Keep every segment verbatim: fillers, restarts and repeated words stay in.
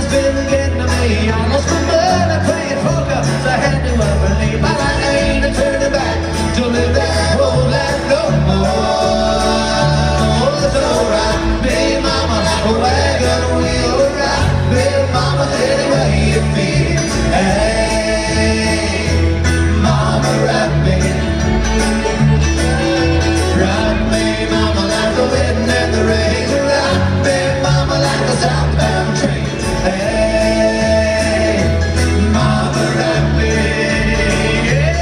has been getting to me. I lost my money playing poker, so I had to up and leave. But I ain't turning back to live that whole life no more. It's alright, baby mama, like a wagon wheel, right? Baby mama, any way you feel. Hey, mama, rock me, rock me, mama, like the wind and the rain, rock me, mama, like the southbound train. Hey, mama, rock me, yeah.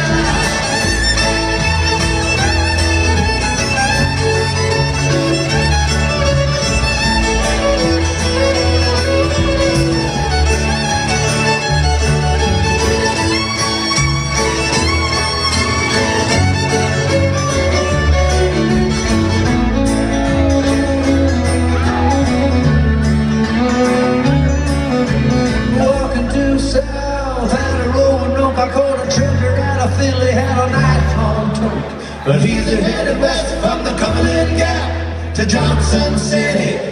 Walking due south and a rolling up, I caught a trigger at a Philly, had a knife on tote. But he's headed west from the Cumberland Gap to Johnson City.